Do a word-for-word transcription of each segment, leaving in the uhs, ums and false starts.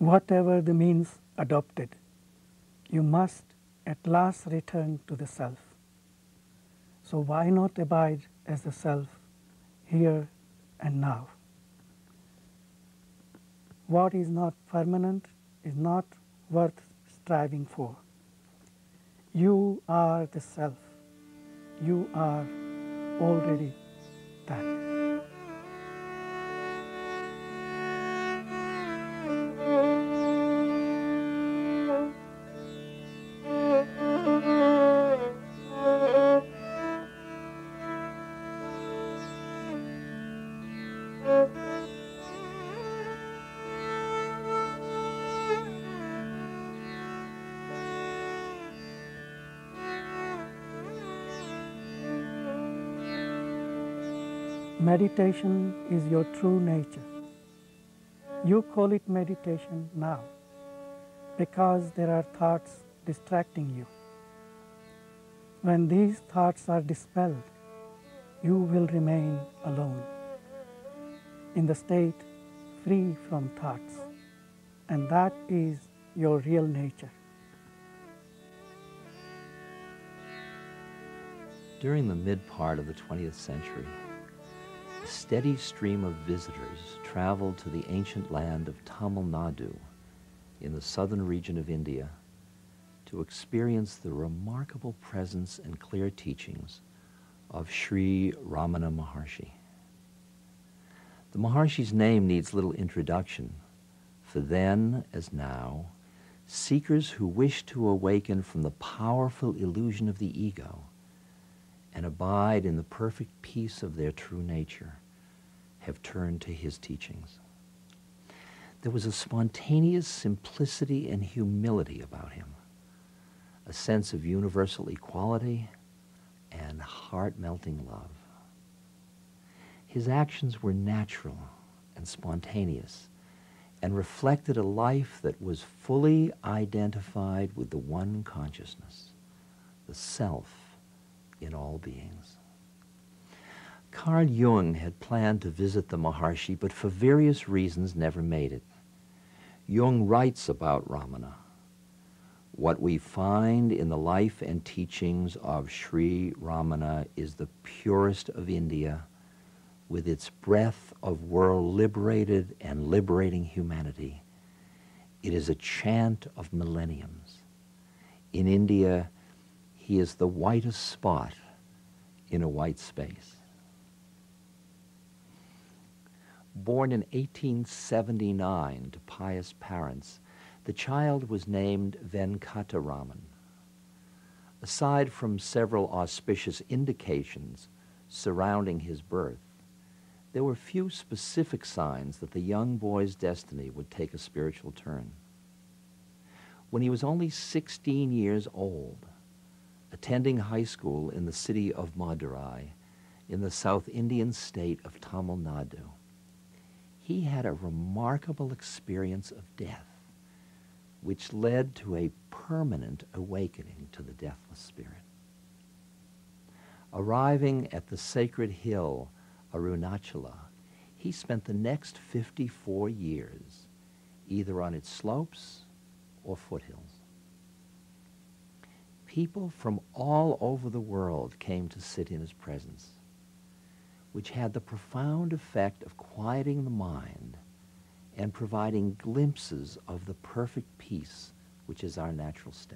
Whatever the means adopted, you must at last return to the self. So why not abide as the self here and now? What is not permanent is not worth striving for. You are the self. You are already that. Meditation is your true nature. You call it meditation now because there are thoughts distracting you. When these thoughts are dispelled, you will remain alone, in the state free from thoughts, and that is your real nature. During the mid-part of the twentieth century, a steady stream of visitors traveled to the ancient land of Tamil Nadu in the southern region of India to experience the remarkable presence and clear teachings of Sri Ramana Maharshi. The Maharshi's name needs little introduction, for then, as now, seekers who wish to awaken from the powerful illusion of the ego and abide in the perfect peace of their true nature have turned to his teachings. There was a spontaneous simplicity and humility about him, a sense of universal equality and heart-melting love. His actions were natural and spontaneous and reflected a life that was fully identified with the one consciousness, the self in all beings. Carl Jung had planned to visit the Maharshi, but for various reasons never made it. Jung writes about Ramana. What we find in the life and teachings of Sri Ramana is the purest of India, with its breath of world-liberated and liberating humanity. It is a chant of millenniums. In India, he is the whitest spot in a white space. Born in eighteen seventy-nine to pious parents, the child was named Venkataraman. Aside from several auspicious indications surrounding his birth, there were few specific signs that the young boy's destiny would take a spiritual turn. When he was only sixteen years old, attending high school in the city of Madurai, in the South Indian state of Tamil Nadu, he had a remarkable experience of death, which led to a permanent awakening to the deathless spirit. Arriving at the sacred hill Arunachala, he spent the next fifty-four years either on its slopes or foothills. People from all over the world came to sit in his presence, which had the profound effect of quieting the mind and providing glimpses of the perfect peace which is our natural state.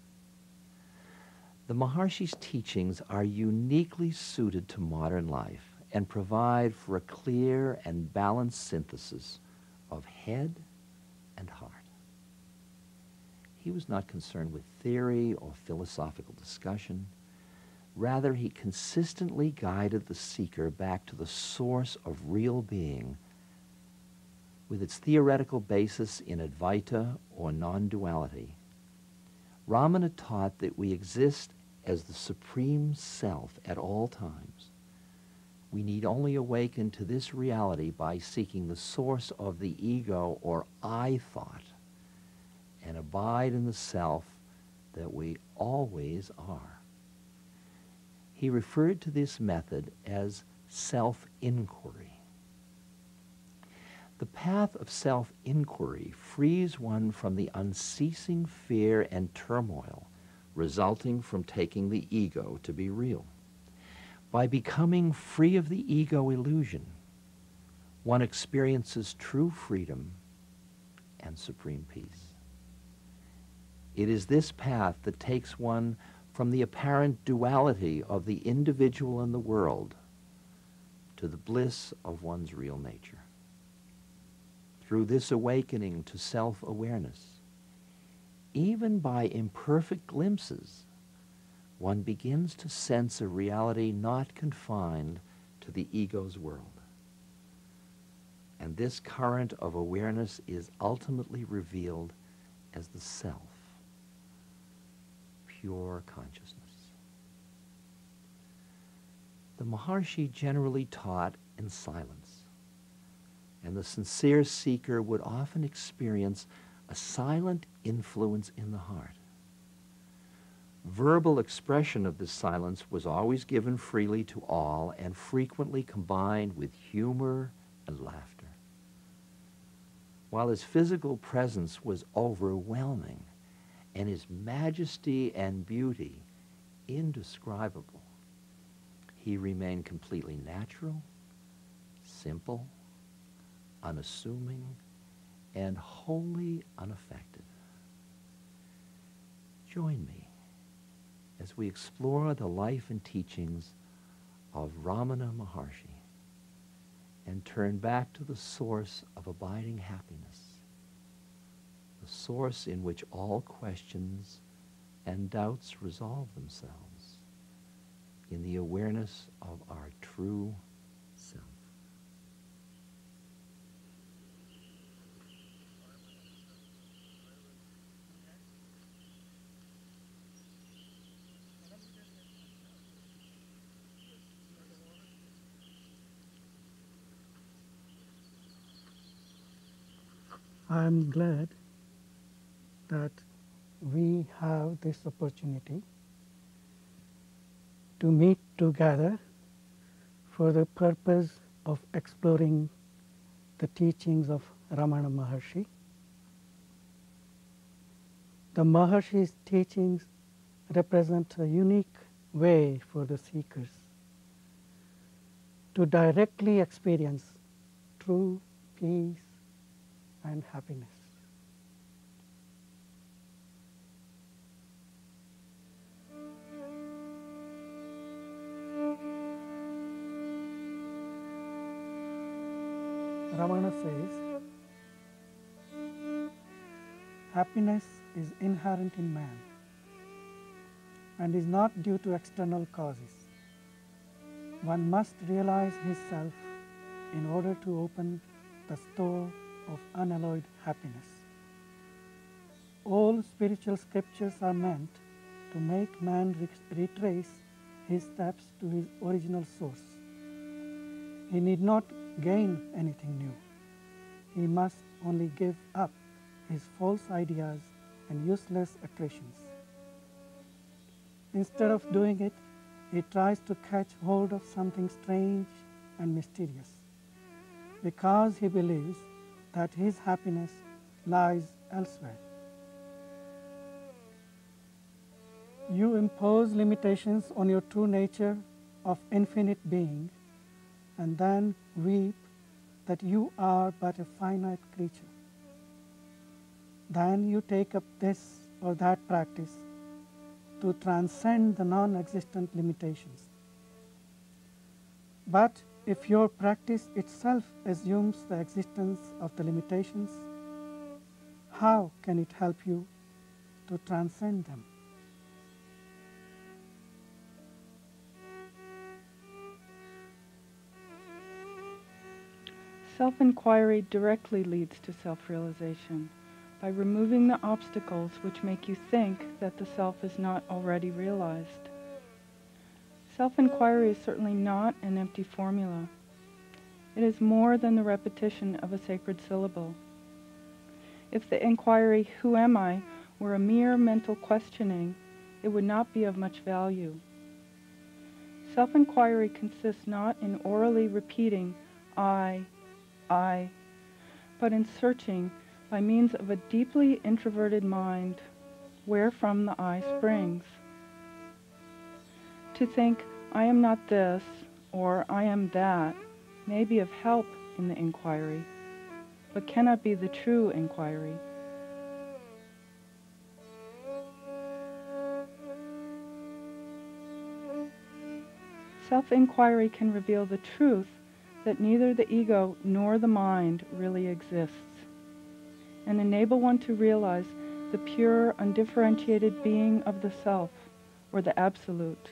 The Maharshi's teachings are uniquely suited to modern life and provide for a clear and balanced synthesis of head and heart. He was not concerned with theory or philosophical discussion. Rather, he consistently guided the seeker back to the source of real being, with its theoretical basis in Advaita or non-duality. Ramana taught that we exist as the supreme self at all times. We need only awaken to this reality by seeking the source of the ego or I thought and abide in the self that we always are. He referred to this method as self-inquiry. The The path of self-inquiry frees one from the unceasing fear and turmoil resulting from taking the ego to be real. By becoming free of the ego illusion, one experiences true freedom and supreme peace. It is this path that takes one from the apparent duality of the individual and the world to the bliss of one's real nature. Through this awakening to self-awareness, even by imperfect glimpses, one begins to sense a reality not confined to the ego's world. And this current of awareness is ultimately revealed as the self, pure consciousness. The Maharshi generally taught in silence, and the sincere seeker would often experience a silent influence in the heart. Verbal expression of this silence was always given freely to all and frequently combined with humor and laughter. While his physical presence was overwhelming and his majesty and beauty indescribable, he remained completely natural, simple, unassuming, and wholly unaffected. Join me as we explore the life and teachings of Ramana Maharshi and turn back to the source of abiding happiness, the source in which all questions and doubts resolve themselves in the awareness of our true self. I'm glad that we have this opportunity to meet together for the purpose of exploring the teachings of Ramana Maharshi. The Maharshi's teachings represent a unique way for the seekers to directly experience true peace and happiness. Ramana says, happiness is inherent in man and is not due to external causes. One must realize his self in order to open the store of unalloyed happiness. All spiritual scriptures are meant to make man re- retrace his steps to his original source. He need not gain anything new. He must only give up his false ideas and useless accretions. Instead of doing it, he tries to catch hold of something strange and mysterious, because he believes that his happiness lies elsewhere. You impose limitations on your true nature of infinite being and then weep that you are but a finite creature. Then you take up this or that practice to transcend the non-existent limitations. But if your practice itself assumes the existence of the limitations, how can it help you to transcend them? Self-inquiry directly leads to self-realization by removing the obstacles which make you think that the self is not already realized. Self-inquiry is certainly not an empty formula. It is more than the repetition of a sacred syllable. If the inquiry, "Who am I?" were a mere mental questioning, it would not be of much value. Self-inquiry consists not in orally repeating, I, I, but in searching by means of a deeply introverted mind, wherefrom the I springs. To think, I am not this, or I am that, may be of help in the inquiry, but cannot be the true inquiry. Self-inquiry can reveal the truth that neither the ego nor the mind really exists, and enable one to realize the pure, undifferentiated being of the self, or the absolute.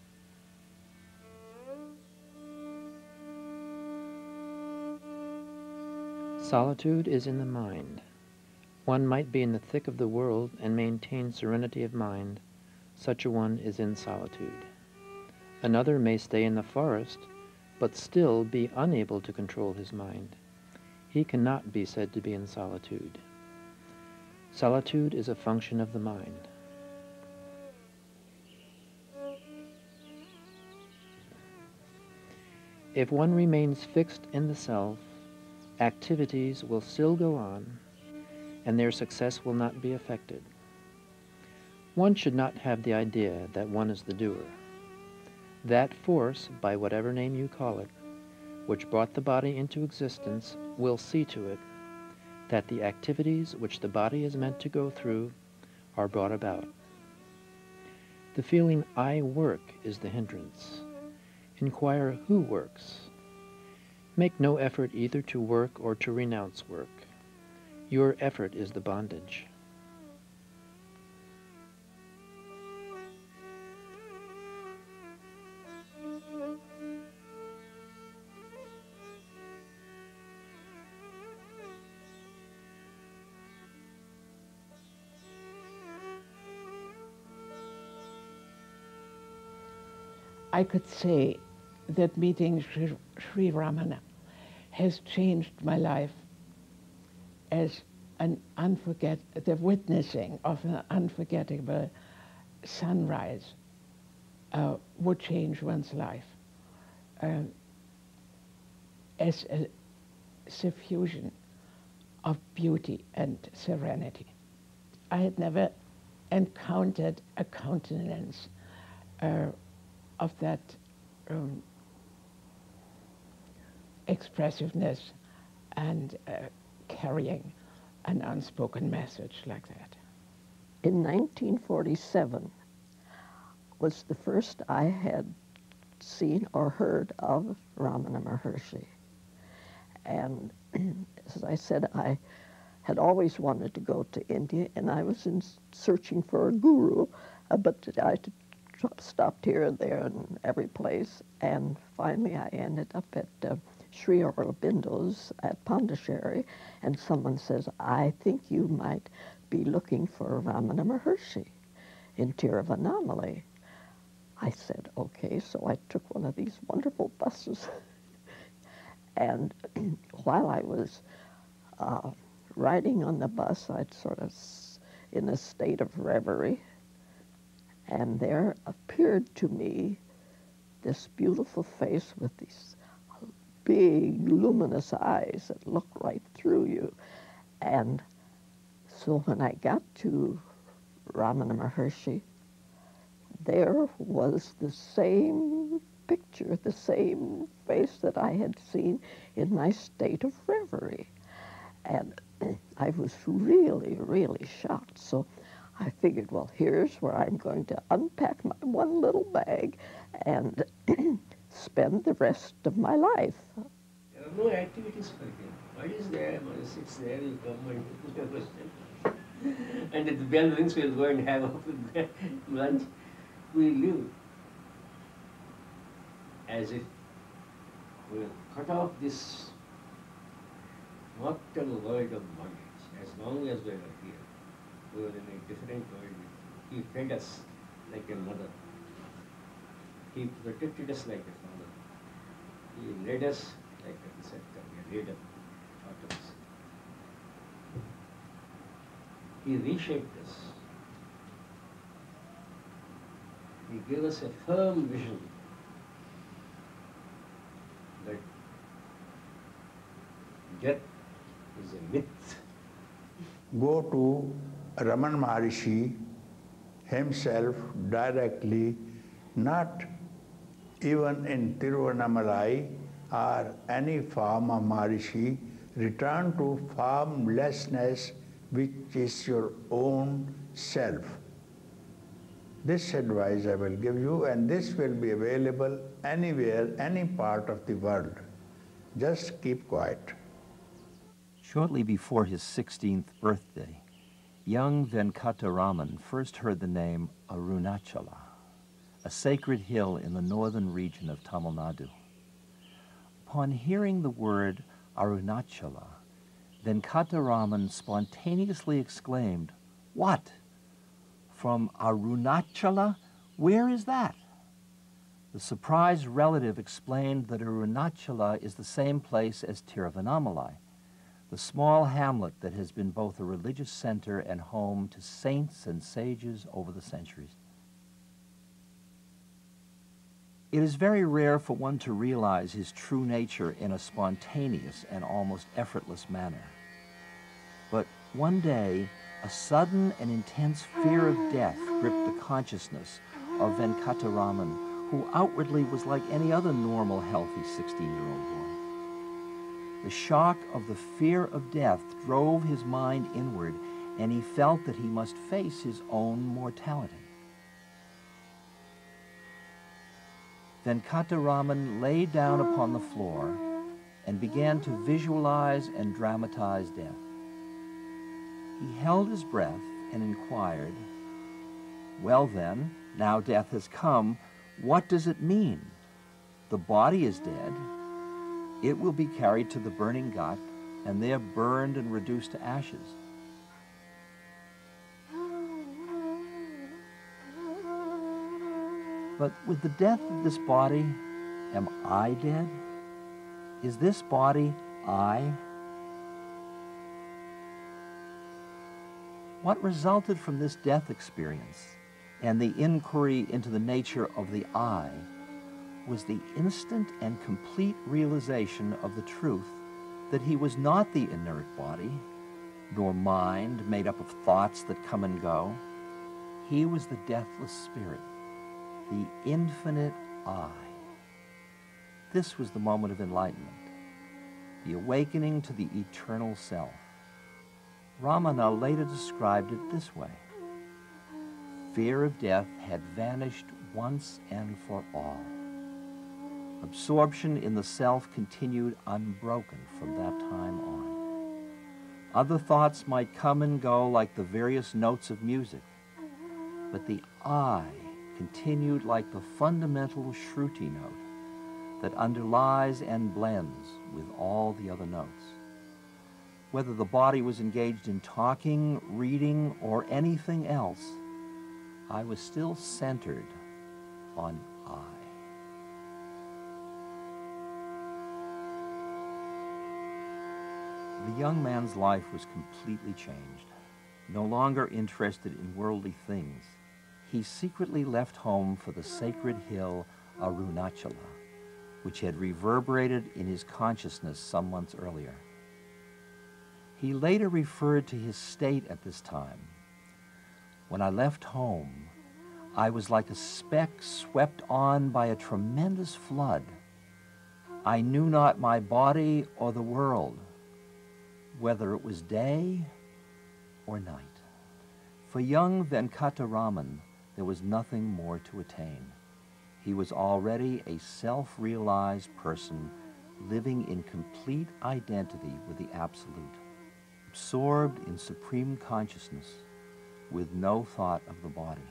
Solitude is in the mind. One might be in the thick of the world and maintain serenity of mind. Such a one is in solitude. Another may stay in the forest, but still be unable to control his mind. He cannot be said to be in solitude. Solitude is a function of the mind. If one remains fixed in the self, activities will still go on, and their success will not be affected. One should not have the idea that one is the doer. That force, by whatever name you call it, which brought the body into existence, will see to it that the activities which the body is meant to go through are brought about. The feeling I work is the hindrance. Inquire who works. Make no effort either to work or to renounce work. Your effort is the bondage. I could say that meeting Sri, Sri Ramana has changed my life as an unforget the witnessing of an unforgettable sunrise uh, would change one's life uh, as a suffusion of beauty and serenity. I had never encountered a countenance uh, of that um, expressiveness and uh, carrying an unspoken message like that. In nineteen forty-seven was the first I had seen or heard of Ramana Maharshi. And as I said, I had always wanted to go to India, and I was in searching for a guru, uh, but I stopped here and there and every place, and finally I ended up at uh, Sri Aurobindo's at Pondicherry, and someone says, I think you might be looking for Ramana Maharshi in Tiruvannamalai. I said, okay, so I took one of these wonderful buses, and while I was uh, riding on the bus, I'd sort of in a state of reverie, and there appeared to me this beautiful face with these big, luminous eyes that look right through you. And so when I got to Ramana Maharshi, there was the same picture, the same face that I had seen in my state of reverie. And I was really, really shocked. So I figured, well, here's where I'm going to unpack my one little bag and spend the rest of my life. There are no activities for him. What is there? One sits there, you come and you question. And if the bell rings, we'll go and have lunch. We live as if we'll cut off this mortal world of bondage as long as we are here. We were in a different world. He fed us like a mother. He protected us like a father. He led us like a preceptor, a leader, taught us. He reshaped us. He gave us a firm vision that death is is a myth. Go to Ramana Maharshi himself directly, not even in Tiruvannamalai or any form of Maharshi. Return to formlessness, which is your own self. This advice I will give you, and this will be available anywhere, any part of the world. Just keep quiet. Shortly before his sixteenth birthday, young Venkataraman first heard the name Arunachala, a sacred hill in the northern region of Tamil Nadu. Upon hearing the word Arunachala, Venkataraman spontaneously exclaimed, "What? From Arunachala? Where is that?" The surprised relative explained that Arunachala is the same place as Tiruvannamalai, the small hamlet that has been both a religious center and home to saints and sages over the centuries. It is very rare for one to realize his true nature in a spontaneous and almost effortless manner. But one day, a sudden and intense fear of death gripped the consciousness of Venkataraman, who outwardly was like any other normal, healthy sixteen-year-old boy. The shock of the fear of death drove his mind inward, and he felt that he must face his own mortality. Venkataraman lay down upon the floor and began to visualize and dramatize death. He held his breath and inquired, "Well then, now death has come, what does it mean? The body is dead. It will be carried to the burning ghat and there burned and reduced to ashes. But with the death of this body, am I dead? Is this body I? What resulted from this death experience and the inquiry into the nature of the I was the instant and complete realization of the truth that he was not the inert body, nor mind made up of thoughts that come and go. He was the deathless spirit, the infinite I. This was the moment of enlightenment, the awakening to the eternal self. Ramana later described it this way: fear of death had vanished once and for all. Absorption in the self continued unbroken from that time on. Other thoughts might come and go like the various notes of music, but the I continued like the fundamental Shruti note that underlies and blends with all the other notes. Whether the body was engaged in talking, reading, or anything else, I was still centered on I. The young man's life was completely changed. No longer interested in worldly things, he secretly left home for the sacred hill Arunachala, which had reverberated in his consciousness some months earlier. He later referred to his state at this time. When I left home, I was like a speck swept on by a tremendous flood. I knew not my body or the world, whether it was day or night. For young Venkataraman, there was nothing more to attain. He was already a self-realized person living in complete identity with the Absolute, absorbed in supreme consciousness with no thought of the body.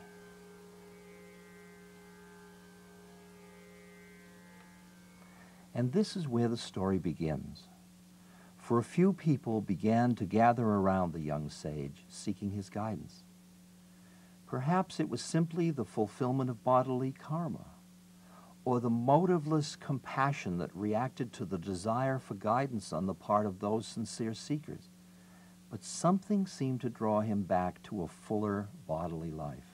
And this is where the story begins. For a few people began to gather around the young sage, seeking his guidance. Perhaps it was simply the fulfillment of bodily karma, or the motiveless compassion that reacted to the desire for guidance on the part of those sincere seekers. But something seemed to draw him back to a fuller bodily life.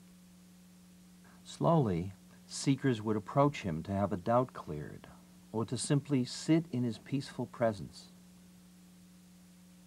Slowly, seekers would approach him to have a doubt cleared, or to simply sit in his peaceful presence.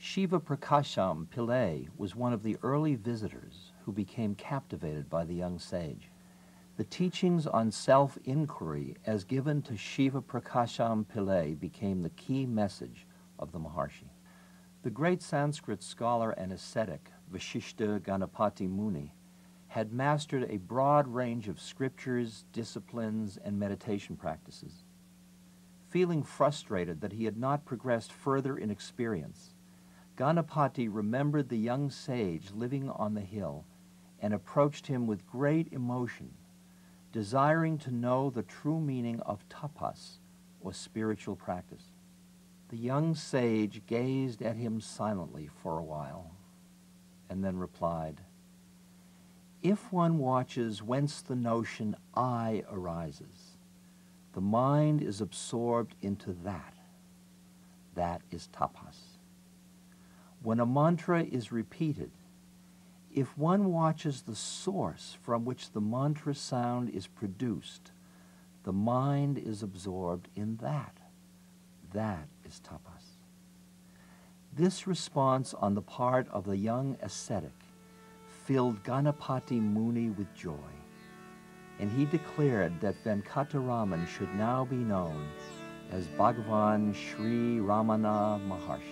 Shiva Prakasham Pillai was one of the early visitors who became captivated by the young sage. The teachings on self-inquiry as given to Shiva Prakasham Pillai became the key message of the Maharshi. The great Sanskrit scholar and ascetic Vasishtha Ganapati Muni had mastered a broad range of scriptures, disciplines, and meditation practices. Feeling frustrated that he had not progressed further in experience, Ganapati remembered the young sage living on the hill and approached him with great emotion, desiring to know the true meaning of tapas, or spiritual practice. The young sage gazed at him silently for a while and then replied, "If one watches whence the notion I arises, the mind is absorbed into that. That is tapas. When a mantra is repeated, if one watches the source from which the mantra sound is produced, the mind is absorbed in that. That is tapas." This response on the part of the young ascetic filled Ganapati Muni with joy, and he declared that Venkataraman should now be known as Bhagavan Sri Ramana Maharshi.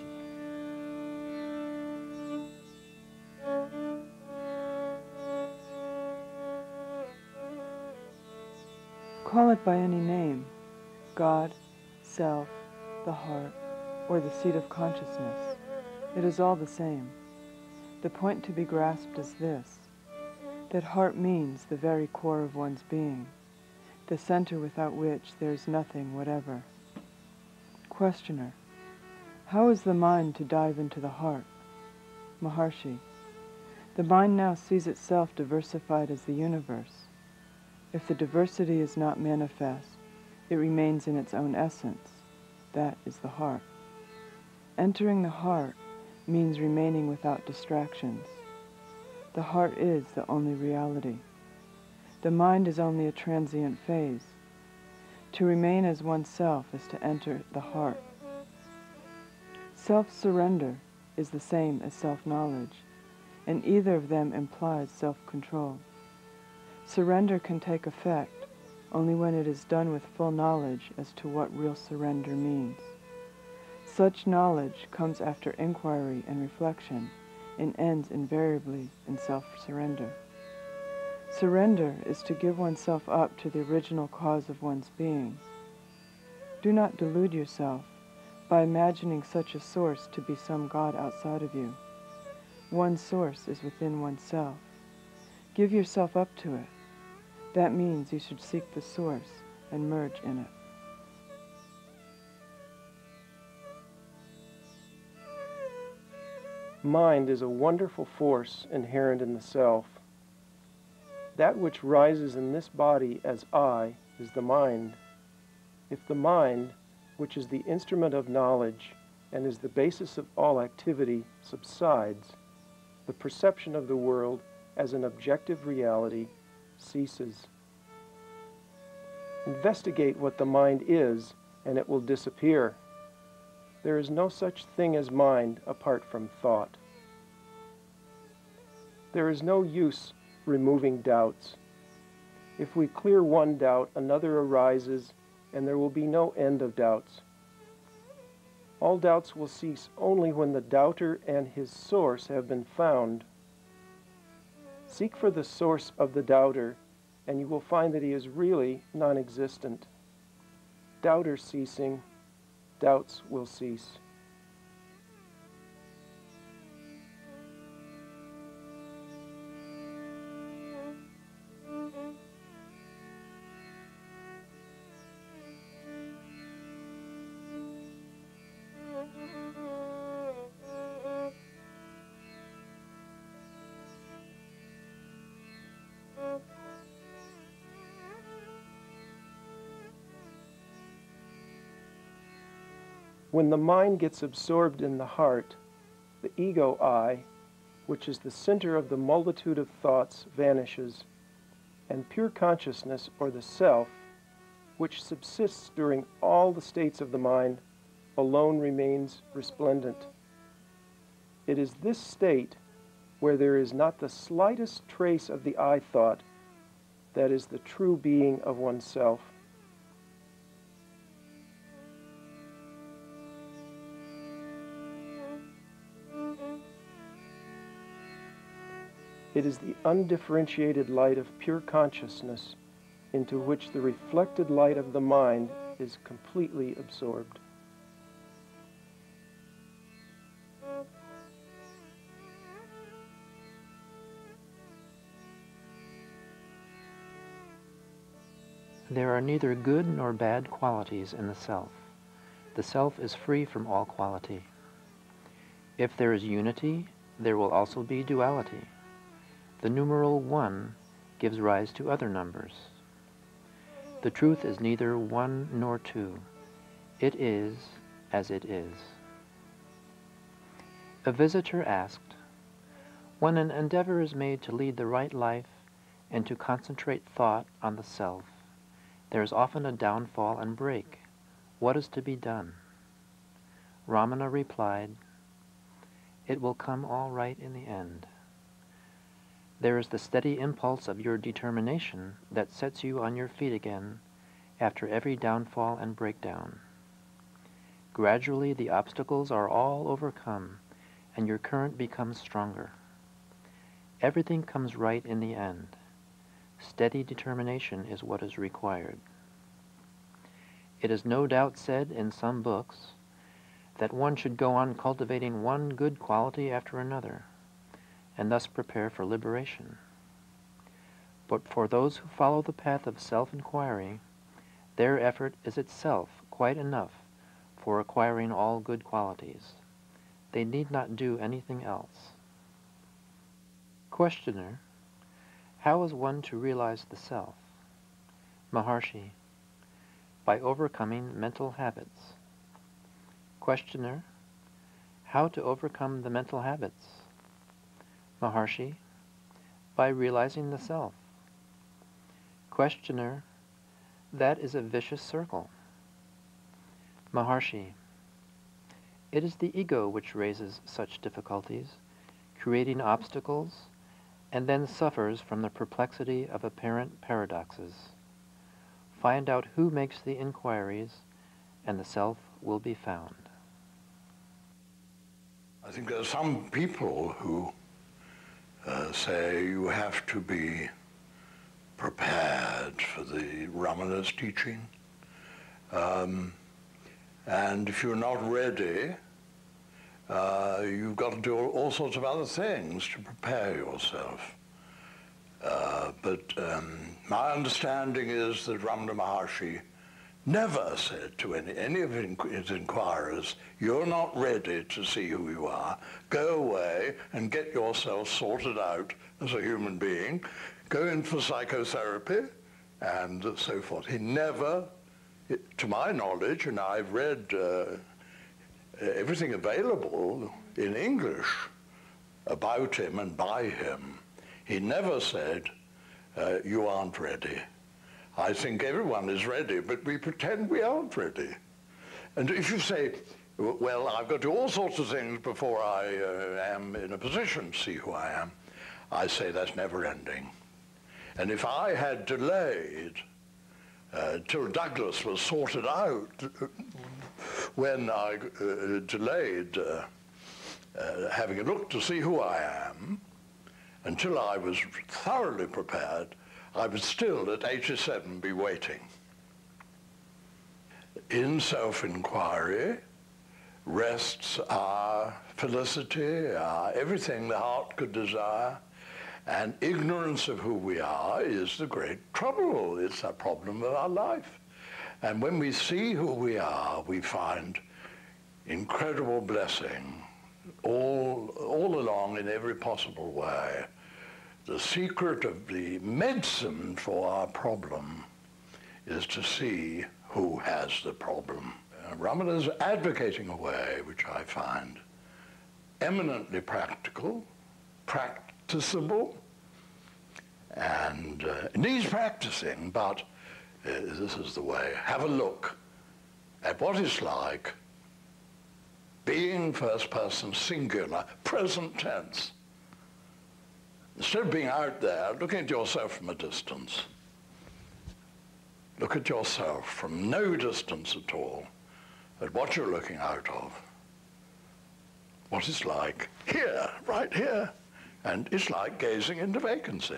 Call it by any name, God, self, the heart, or the seat of consciousness. It is all the same. The point to be grasped is this, that heart means the very core of one's being, the center without which there is nothing whatever. Questioner: how is the mind to dive into the heart? Maharshi: the mind now sees itself diversified as the universe. If the diversity is not manifest, it remains in its own essence. That is the heart. Entering the heart means remaining without distractions. The heart is the only reality. The mind is only a transient phase. To remain as oneself is to enter the heart. Self-surrender is the same as self-knowledge, and either of them implies self-control. Surrender can take effect only when it is done with full knowledge as to what real surrender means. Such knowledge comes after inquiry and reflection and ends invariably in self-surrender. Surrender is to give oneself up to the original cause of one's being. Do not delude yourself by imagining such a source to be some God outside of you. One source is within oneself. Give yourself up to it. That means you should seek the source and merge in it. Mind is a wonderful force inherent in the self. That which rises in this body as I is the mind. If the mind, which is the instrument of knowledge and is the basis of all activity, subsides, the perception of the world as an objective reality ceases. Investigate what the mind is, and it will disappear. There is no such thing as mind apart from thought. There is no use removing doubts. If we clear one doubt, another arises, and there will be no end of doubts. All doubts will cease only when the doubter and his source have been found. Seek for the source of the doubter, and you will find that he is really non-existent. Doubter ceasing, doubts will cease. When the mind gets absorbed in the heart, the ego I, which is the center of the multitude of thoughts, vanishes, and pure consciousness, or the self, which subsists during all the states of the mind, alone remains resplendent. It is this state where there is not the slightest trace of the I thought that is the true being of oneself. It is the undifferentiated light of pure consciousness into which the reflected light of the mind is completely absorbed. There are neither good nor bad qualities in the self. The self is free from all quality. If there is unity, there will also be duality. The numeral one gives rise to other numbers. The truth is neither one nor two. It is as it is. A visitor asked, when an endeavor is made to lead the right life and to concentrate thought on the self, there is often a downfall and break. What is to be done? Ramana replied, it will come all right in the end. There is the steady impulse of your determination that sets you on your feet again after every downfall and breakdown. Gradually the obstacles are all overcome and your current becomes stronger. Everything comes right in the end. Steady determination is what is required. It is no doubt said in some books that one should go on cultivating one good quality after another, and thus prepare for liberation. But for those who follow the path of self-inquiry, their effort is itself quite enough for acquiring all good qualities. They need not do anything else. Questioner, how is one to realize the self? Maharshi, by overcoming mental habits. Questioner, how to overcome the mental habits? Maharshi, by realizing the self. Questioner, that is a vicious circle. Maharshi, it is the ego which raises such difficulties, creating obstacles, and then suffers from the perplexity of apparent paradoxes. Find out who makes the inquiries, and the self will be found. I think there are some people who uh, say you have to be prepared for the Ramana's teaching. Um, and if you're not ready, uh, you've got to do all sorts of other things to prepare yourself. Uh, but um, my understanding is that Ramana Maharshi never said to any, any of his inquirers, you're not ready to see who you are. Go away and get yourself sorted out as a human being. Go in for psychotherapy and so forth. He never, to my knowledge, and I've read uh, everything available in English about him and by him, he never said, uh, you aren't ready. I think everyone is ready, but we pretend we aren't ready. And if you say, well, I've got to do all sorts of things before I uh, am in a position to see who I am, I say that's never ending. And if I had delayed uh, till Douglas was sorted out, when I uh, delayed uh, uh, having a look to see who I am, until I was thoroughly prepared, I would still at eighty-seven be waiting. In self-inquiry rests our felicity, our everything the heart could desire, and ignorance of who we are is the great trouble. It's a problem of our life. And when we see who we are, we find incredible blessing all, all along in every possible way. The secret of the medicine for our problem is to see who has the problem. Uh, Ramana is advocating a way which I find eminently practical, practicable, and uh, it needs practicing, but uh, this is the way. Have a look at what it's like being first person singular, present tense. Instead of being out there, looking at yourself from a distance, look at yourself from no distance at all, at what you're looking out of, what it's like here, right here, and it's like gazing into vacancy.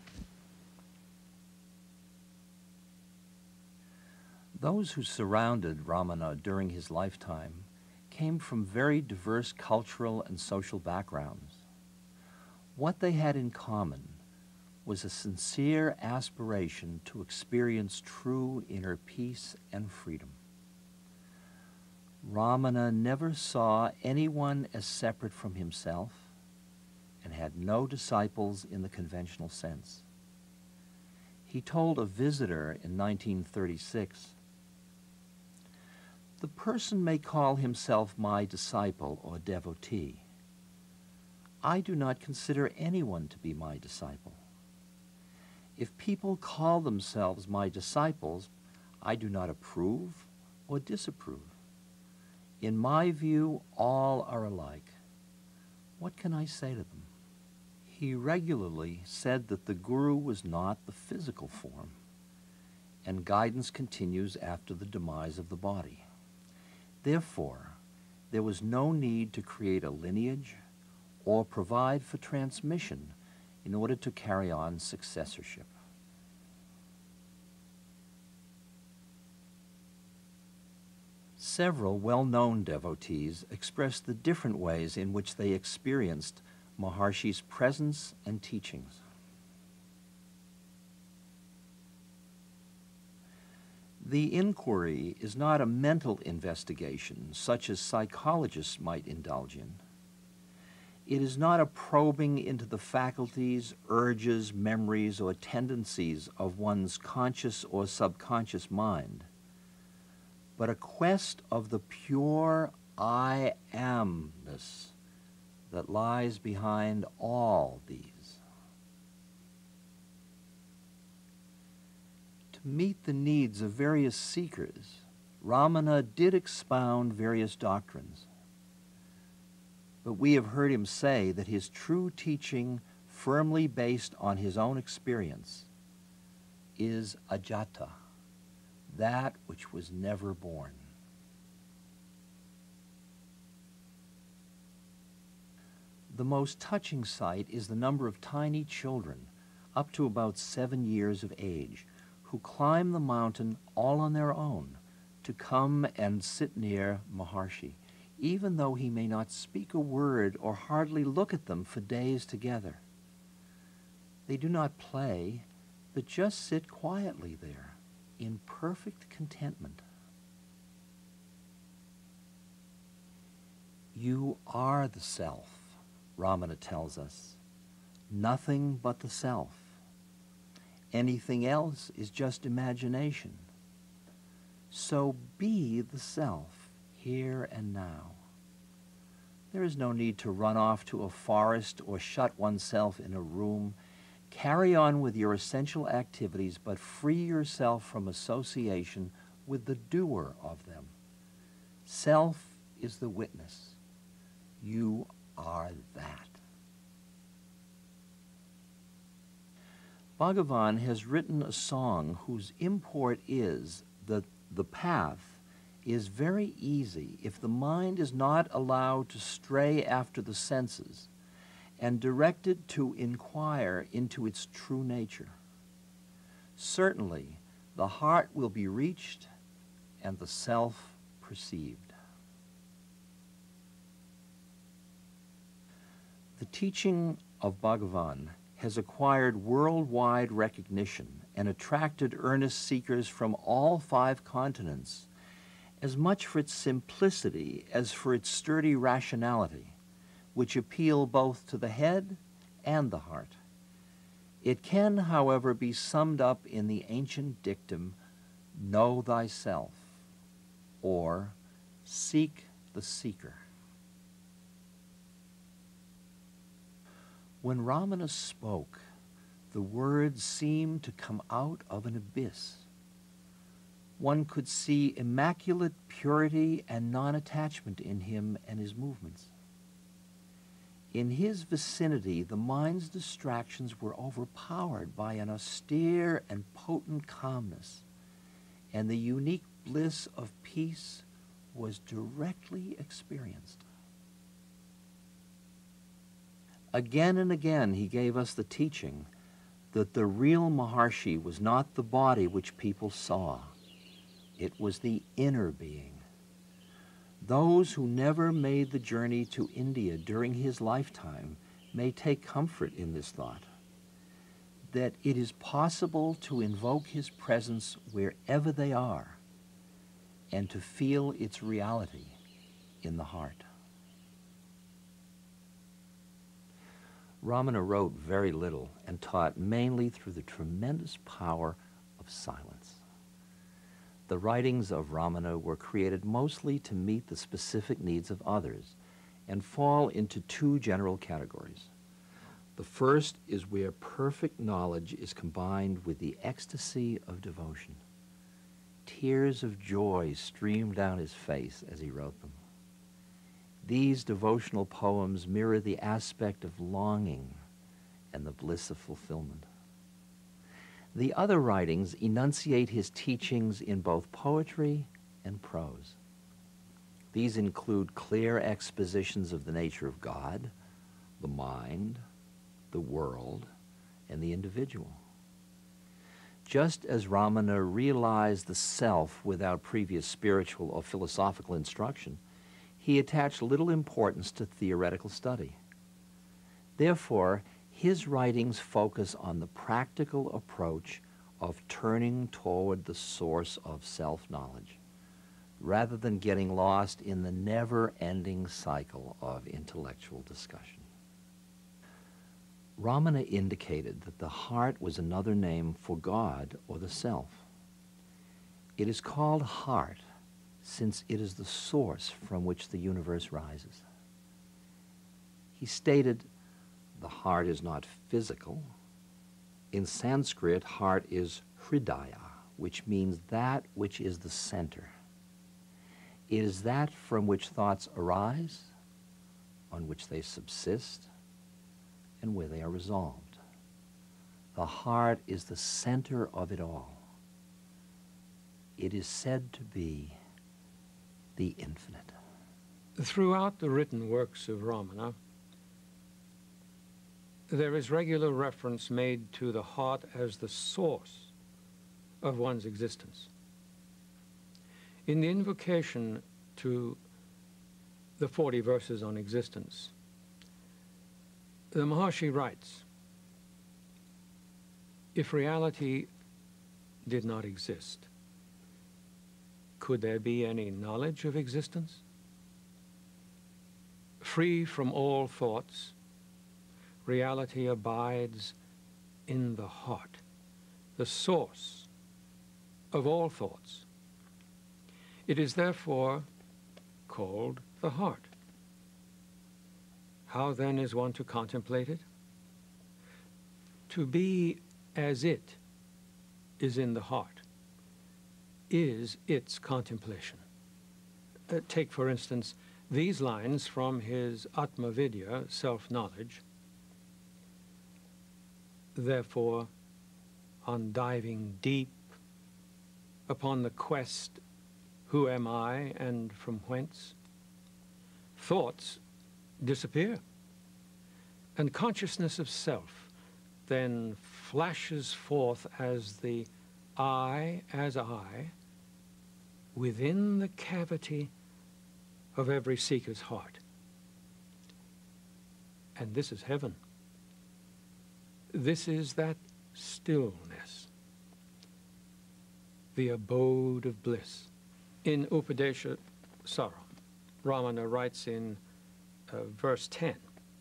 Those who surrounded Ramana during his lifetime came from very diverse cultural and social backgrounds. What they had in common was a sincere aspiration to experience true inner peace and freedom. Ramana never saw anyone as separate from himself and had no disciples in the conventional sense. He told a visitor in nineteen thirty-six, "The person may call himself my disciple or devotee. I do not consider anyone to be my disciple. If people call themselves my disciples, I do not approve or disapprove. In my view, all are alike. What can I say to them?" He regularly said that the Guru was not the physical form, and guidance continues after the demise of the body. Therefore, there was no need to create a lineage or provide for transmission in order to carry on successorship. Several well-known devotees expressed the different ways in which they experienced Maharshi's presence and teachings. The inquiry is not a mental investigation such as psychologists might indulge in. It is not a probing into the faculties, urges, memories, or tendencies of one's conscious or subconscious mind, but a quest of the pure I amness that lies behind all these. To meet the needs of various seekers, Ramana did expound various doctrines, but we have heard him say that his true teaching, firmly based on his own experience, is ajata, that which was never born. The most touching sight is the number of tiny children, up to about seven years of age, who climb the mountain all on their own to come and sit near Maharshi, even though he may not speak a word or hardly look at them for days together. They do not play, but just sit quietly there in perfect contentment. You are the self, Ramana tells us. Nothing but the self. Anything else is just imagination. So be the self here and now. There is no need to run off to a forest or shut oneself in a room. Carry on with your essential activities, but free yourself from association with the doer of them. Self is the witness. You are that. Bhagavan has written a song whose import is that the path is very easy if the mind is not allowed to stray after the senses and directed to inquire into its true nature. Certainly, the heart will be reached and the self perceived. The teaching of Bhagavan has acquired worldwide recognition and attracted earnest seekers from all five continents, as much for its simplicity as for its sturdy rationality, which appeal both to the head and the heart. It can, however, be summed up in the ancient dictum, know thyself, or seek the seeker. When Ramana spoke, the words seemed to come out of an abyss. one could see immaculate purity and non-attachment in him and his movements. In his vicinity, the mind's distractions were overpowered by an austere and potent calmness, and the unique bliss of peace was directly experienced. Again and again he gave us the teaching that the real Maharshi was not the body which people saw. It was the inner being. Those who never made the journey to India during his lifetime may take comfort in this thought, that it is possible to invoke his presence wherever they are and to feel its reality in the heart. Ramana wrote very little and taught mainly through the tremendous power of silence. The writings of Ramana were created mostly to meet the specific needs of others and fall into two general categories. The first is where perfect knowledge is combined with the ecstasy of devotion. Tears of joy streamed down his face as he wrote them. These devotional poems mirror the aspect of longing and the bliss of fulfillment. The other writings enunciate his teachings in both poetry and prose. These include clear expositions of the nature of God, the mind, the world, and the individual. Just as Ramana realized the self without previous spiritual or philosophical instruction, he attached little importance to theoretical study. Therefore, his writings focus on the practical approach of turning toward the source of self-knowledge, rather than getting lost in the never-ending cycle of intellectual discussion. Ramana indicated that the heart was another name for God or the self. It is called heart since it is the source from which the universe rises. He stated, the heart is not physical. In Sanskrit, heart is hridaya, which means that which is the center. It is that from which thoughts arise, on which they subsist, and where they are resolved. The heart is the center of it all. It is said to be the infinite. Throughout the written works of Ramana, there is regular reference made to the heart as the source of one's existence. In the invocation to the forty verses on existence, the Maharshi writes, if reality did not exist, could there be any knowledge of existence? Free from all thoughts, reality abides in the heart, the source of all thoughts. It is therefore called the heart. How then is one to contemplate it? To be as it is in the heart is its contemplation. Uh, take, for instance, these lines from his Atma Vidya, self-knowledge. Therefore, on diving deep upon the quest, who am I and from whence, thoughts disappear, and consciousness of self then flashes forth as the I as I within the cavity of every seeker's heart. And this is heaven. This is that stillness, the abode of bliss. In Upadesha Saram, Ramana writes in uh, verse ten,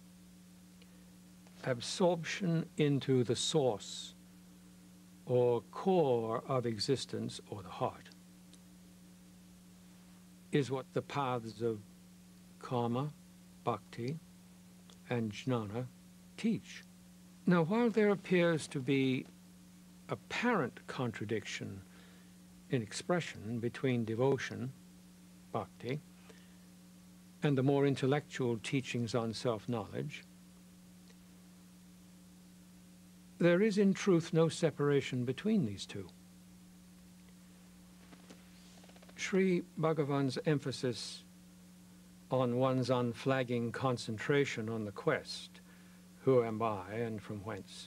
absorption into the source or core of existence, or the heart, is what the paths of karma, bhakti, and jnana teach. Now, while there appears to be apparent contradiction in expression between devotion, bhakti, and the more intellectual teachings on self-knowledge, there is in truth no separation between these two. Sri Bhagavan's emphasis on one's unflagging concentration on the quest, who am I and from whence,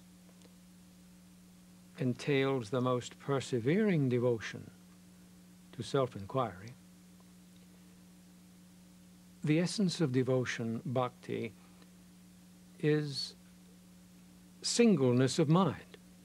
entails the most persevering devotion to self-inquiry. The essence of devotion, bhakti, is singleness of mind.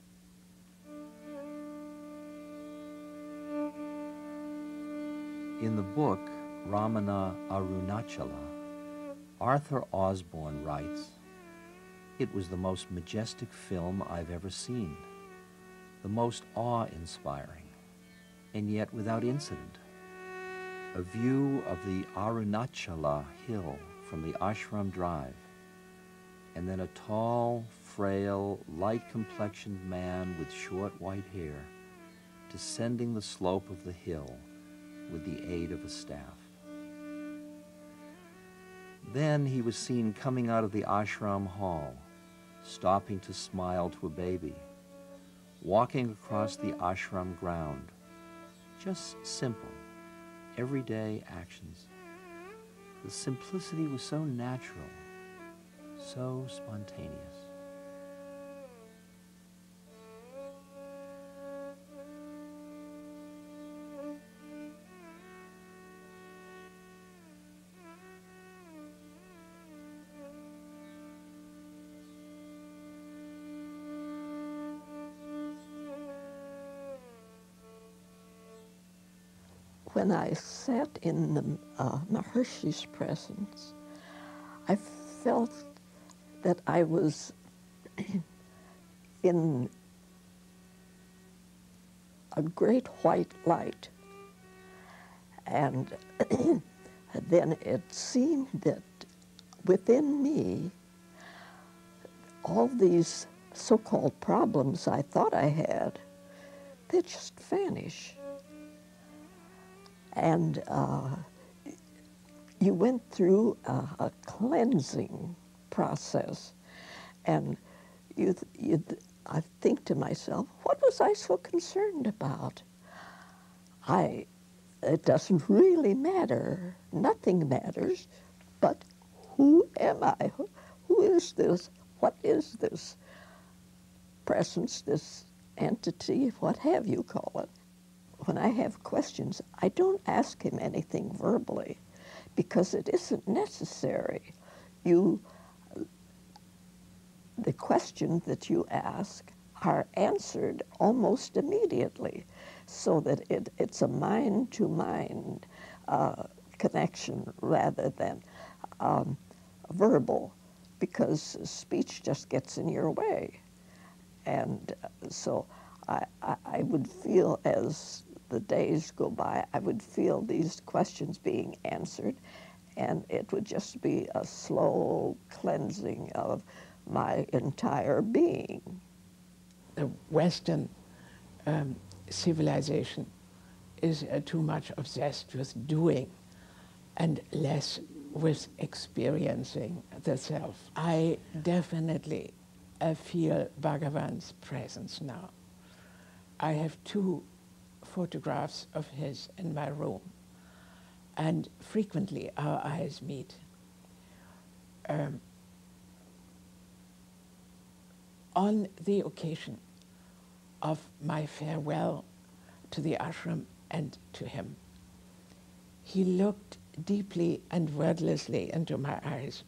In the book Ramana Arunachala, Arthur Osborne writes, "It was the most majestic film I've ever seen, the most awe-inspiring, and yet without incident. A view of the Arunachala hill from the ashram drive, and then a tall, frail, light-complexioned man with short white hair descending the slope of the hill with the aid of a staff. Then he was seen coming out of the ashram hall, stopping to smile to a baby, walking across the ashram ground. Just simple, everyday actions. The simplicity was so natural, so spontaneous." When I sat in the uh, Maharshi's presence, I felt that I was in a great white light. And then it seemed that within me, all these so-called problems I thought I had, they just vanish. And uh, you went through a, a cleansing process, and you, you, I think to myself, what was I so concerned about? I, it doesn't really matter. Nothing matters, but who am I? Who, who is this? What is this presence, this entity, what have you call it? When I have questions, I don't ask him anything verbally because it isn't necessary. You, the questions that you ask are answered almost immediately, so that it, it's a mind-to-mind uh, connection rather than um, verbal, because speech just gets in your way. And so I, I, I would feel, as the days go by, I would feel these questions being answered, and it would just be a slow cleansing of my entire being. The Western um, civilization is uh, too much obsessed with doing and less with experiencing the self. I definitely uh, feel Bhagavan's presence now. I have two photographs of his in my room, and frequently our eyes meet. Um, on the occasion of my farewell to the ashram and to him, he looked deeply and wordlessly into my eyes,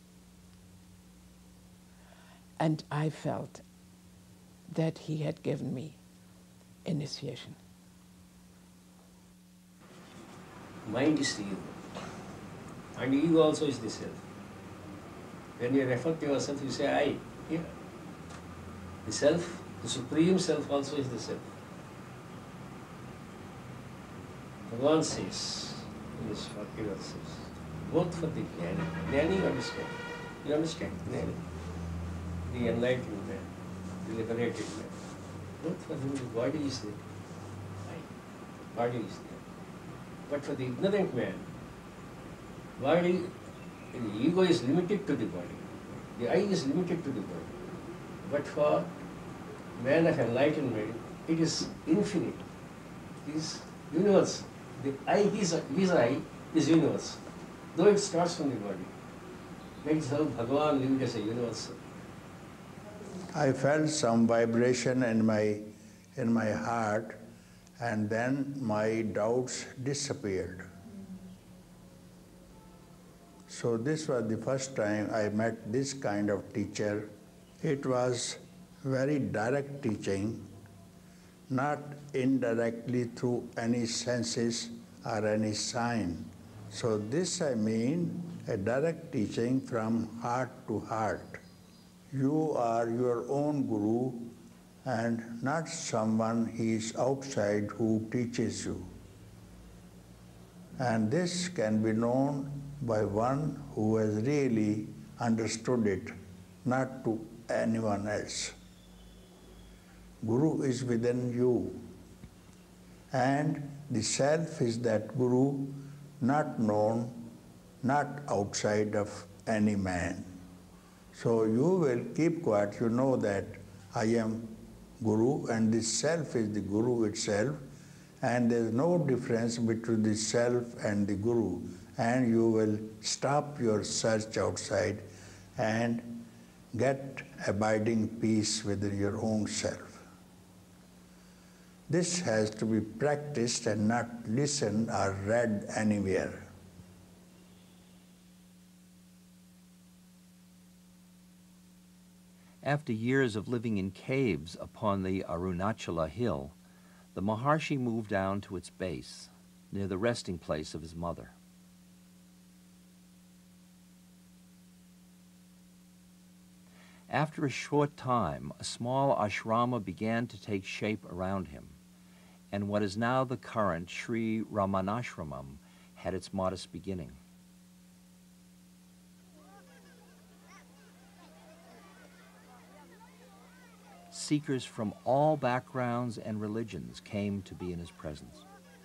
and I felt that he had given me initiation. Mind is the ego, and ego also is the self. When you refer to yourself, you say I. Yeah. The self, the supreme self also is the self. Bhagavan says in his forty verses, both for the jnani, jnani you understand, you understand, jnani, the enlightened man, the liberated man, both for whom the body is the I. body is there. But for the ignorant man, body, the ego is limited to the body. The I is limited to the body. But for man of enlightenment, it is infinite. It is universal. The I, his, his I, is universal. Though it starts from the body. That is how Bhagavan lived as a universal. I felt some vibration in my, in my heart, and then my doubts disappeared. So this was the first time I met this kind of teacher. It was very direct teaching, not indirectly through any senses or any sign. So this I mean a direct teaching from heart to heart. You are your own guru and not someone he is outside who teaches you. And this can be known by one who has really understood it, not to anyone else. Guru is within you, and the self is that guru, not known, not outside of any man. So you will keep quiet, you know that I am guru and the self is the guru itself, and there is no difference between the self and the guru, and you will stop your search outside and get abiding peace within your own self. This has to be practiced and not listened or read anywhere. After years of living in caves upon the Arunachala hill, the Maharshi moved down to its base, near the resting place of his mother. After a short time, a small ashrama began to take shape around him, and what is now the current Sri Ramanashramam had its modest beginning. Seekers from all backgrounds and religions came to be in his presence.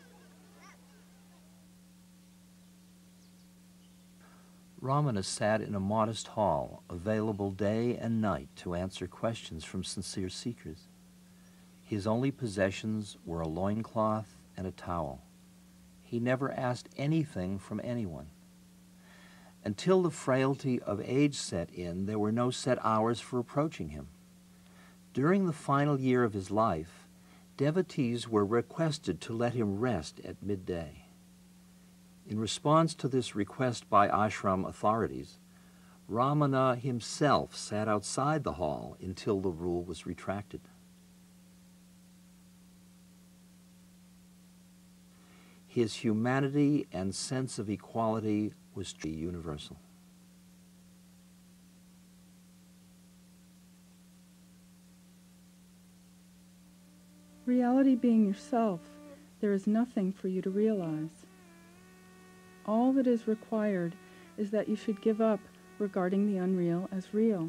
Ramana sat in a modest hall, available day and night to answer questions from sincere seekers. His only possessions were a loincloth and a towel. He never asked anything from anyone. Until the frailty of age set in, there were no set hours for approaching him. During the final year of his life, devotees were requested to let him rest at midday. In response to this request by ashram authorities, Ramana himself sat outside the hall until the rule was retracted. His humanity and sense of equality was truly universal. Reality being yourself, there is nothing for you to realize. All that is required is that you should give up regarding the unreal as real.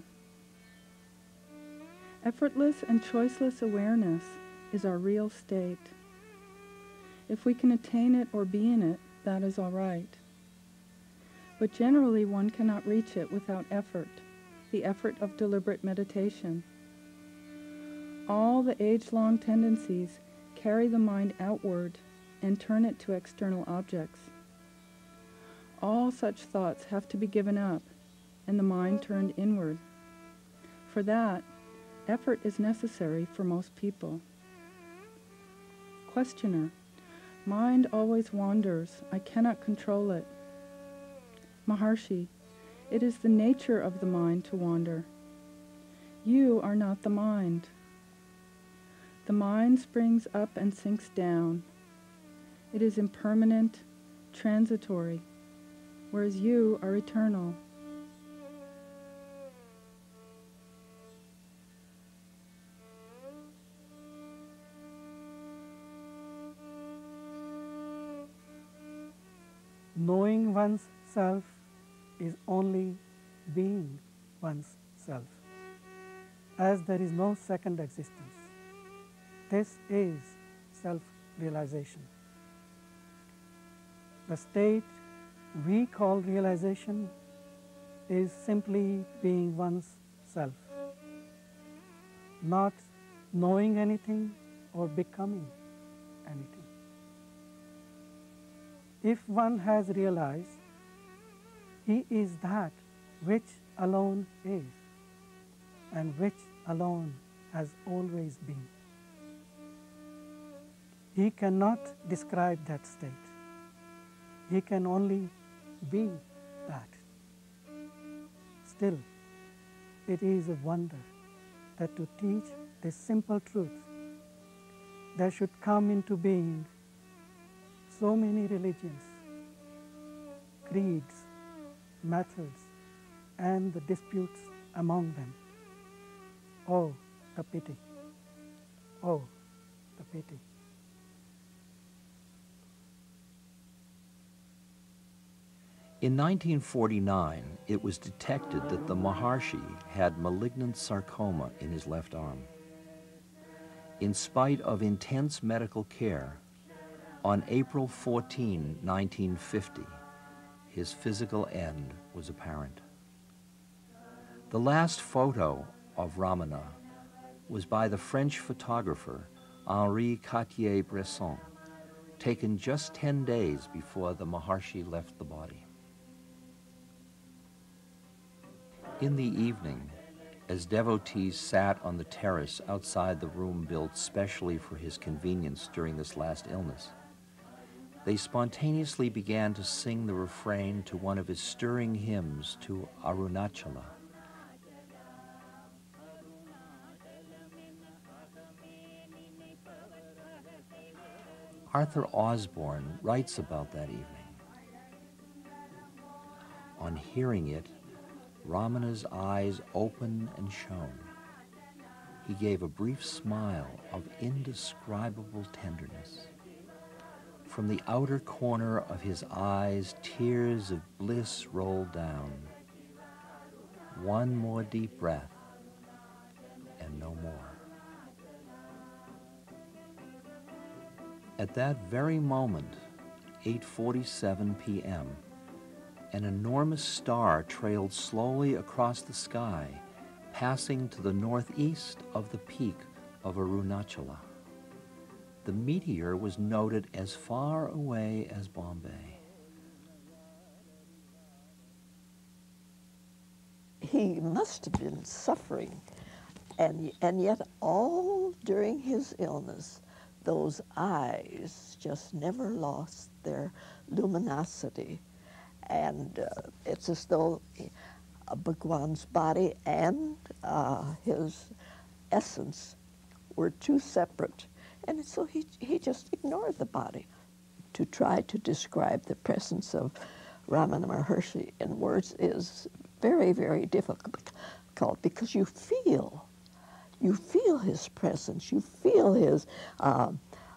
Effortless and choiceless awareness is our real state. If we can attain it or be in it, that is all right. But generally one cannot reach it without effort, the effort of deliberate meditation. All the age-long tendencies carry the mind outward and turn it to external objects. All such thoughts have to be given up and the mind turned inward. For that, effort is necessary for most people. Questioner: mind always wanders. I cannot control it. Maharshi: it is the nature of the mind to wander. You are not the mind. The mind springs up and sinks down. It is impermanent, transitory, whereas you are eternal. Knowing one's self is only being one's self, as there is no second existence. This is self-realization. The state we call realization is simply being one's self, not knowing anything or becoming anything. If one has realized he is that which alone is and which alone has always been, he cannot describe that state. He can only be that. Still, it is a wonder that to teach this simple truth, there should come into being so many religions, creeds, methods, and the disputes among them. Oh, the pity. Oh, the pity. In nineteen forty-nine, it was detected that the Maharshi had malignant sarcoma in his left arm. In spite of intense medical care, on April fourteenth, nineteen fifty, his physical end was apparent. The last photo of Ramana was by the French photographer Henri Cartier-Bresson, taken just ten days before the Maharshi left the body. In the evening, as devotees sat on the terrace outside the room built specially for his convenience during this last illness, they spontaneously began to sing the refrain to one of his stirring hymns to Arunachala. Arthur Osborne writes about that evening. On hearing it, Ramana's eyes opened and shone. He gave a brief smile of indescribable tenderness. From the outer corner of his eyes, tears of bliss rolled down. One more deep breath, and no more. At that very moment, eight forty-seven p m, an enormous star trailed slowly across the sky, passing to the northeast of the peak of Arunachala. The meteor was noted as far away as Bombay. He must have been suffering, and, and yet all during his illness, those eyes just never lost their luminosity. And uh, it's as though uh, Bhagwan's body and uh, his essence were two separate. And so he, he just ignored the body. To try to describe the presence of Ramana Maharshi in words is very, very difficult because you feel, you feel his presence, you feel his uh,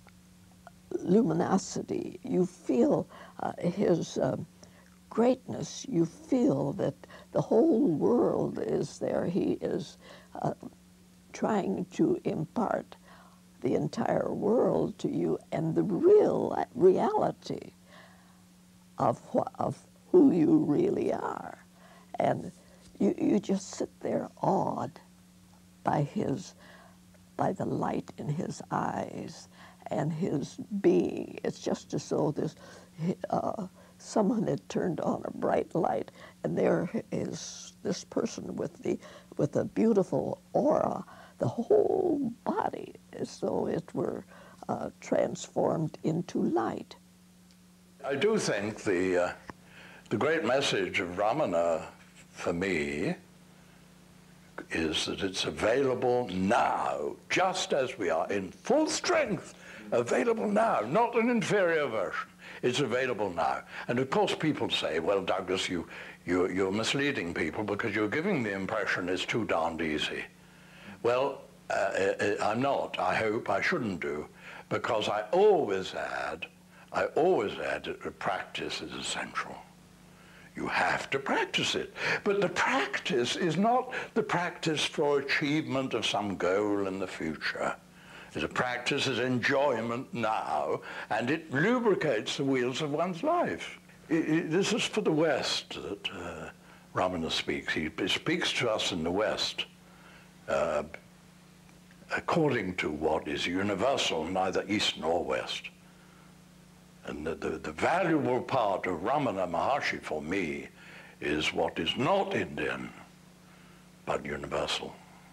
luminosity, you feel uh, his uh, greatness, you feel that the whole world is there. He is uh, trying to impart the entire world to you and the real reality of, wh of who you really are. And you, you just sit there awed by his, by the light in his eyes and his being. It's just as though this, uh, someone had turned on a bright light, and there is this person with the with a beautiful aura, the whole body as though it were uh, transformed into light. I do think the uh, the great message of Ramana for me is that it's available now, just as we are, in full strength, available now, not an inferior version. It's available now. And of course people say, well, Douglas, you, you, you're misleading people because you're giving the impression it's too darned easy. Well, uh, I'm not. I hope I shouldn't do, because I always add, I always add that practice is essential. You have to practice it. But the practice is not the practice for achievement of some goal in the future. It practices enjoyment now, and it lubricates the wheels of one's life. It, it, this is for the West that uh, Ramana speaks. He, he speaks to us in the West uh, according to what is universal, neither East nor West. And the, the, the valuable part of Ramana Maharshi for me is what is not Indian, but universal.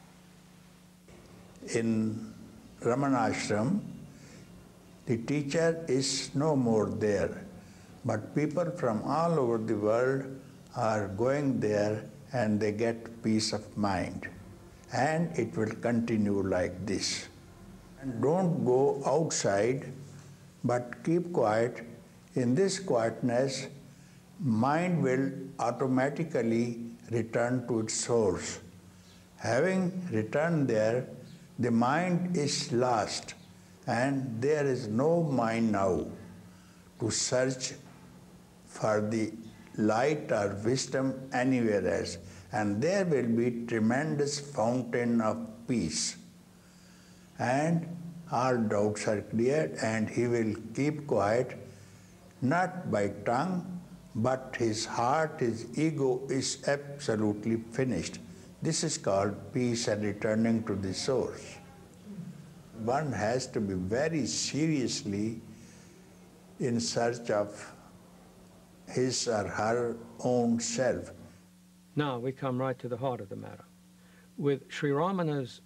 In Ramana Ashram, the teacher is no more there, but people from all over the world are going there and they get peace of mind. And it will continue like this. And don't go outside, but keep quiet. In this quietness, mind will automatically return to its source. Having returned there, the mind is lost, and there is no mind now to search for the light or wisdom anywhere else. And there will be tremendous fountain of peace. And all doubts are cleared, and he will keep quiet, not by tongue, but his heart, his ego is absolutely finished. This is called peace and returning to the source. One has to be very seriously in search of his or her own self. Now we come right to the heart of the matter. With Sri Ramana's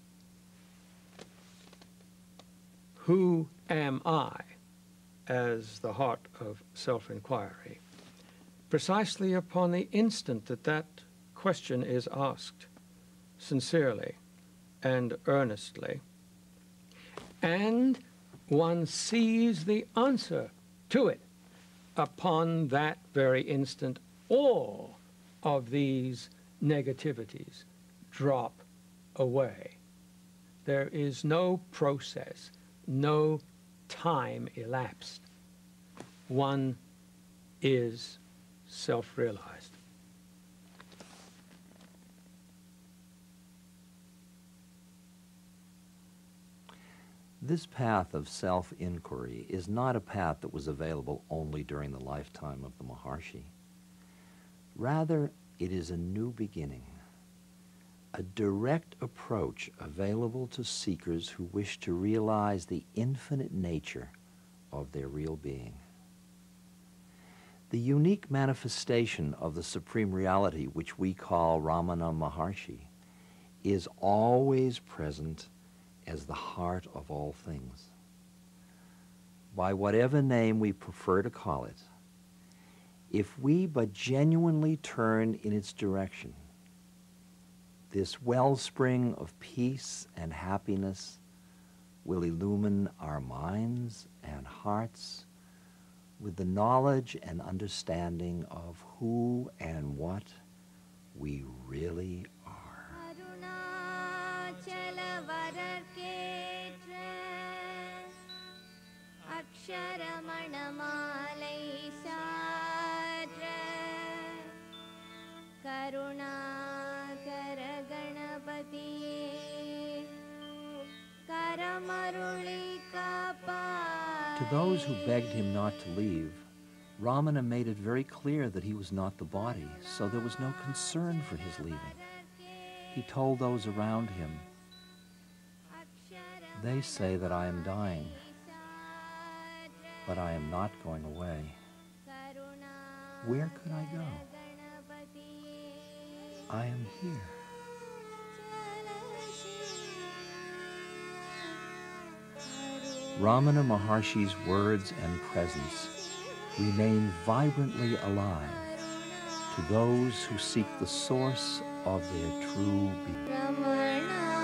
"Who am I?" as the heart of self-inquiry, precisely upon the instant that that question is asked, sincerely and earnestly, and one sees the answer to it, upon that very instant, all of these negativities drop away. There is no process, no time elapsed. One is self-realized. This path of self-inquiry is not a path that was available only during the lifetime of the Maharshi. Rather, it is a new beginning, a direct approach available to seekers who wish to realize the infinite nature of their real being. The unique manifestation of the Supreme Reality, which we call Ramana Maharshi, is always present as the heart of all things. By whatever name we prefer to call it, if we but genuinely turn in its direction, this wellspring of peace and happiness will illumine our minds and hearts with the knowledge and understanding of who and what we really are. To those who begged him not to leave, Ramana made it very clear that he was not the body, so there was no concern for his leaving. He told those around him, "They say that I am dying, but I am not going away. Where could I go? I am here." Ramana Maharshi's words and presence remain vibrantly alive to those who seek the source of their true being.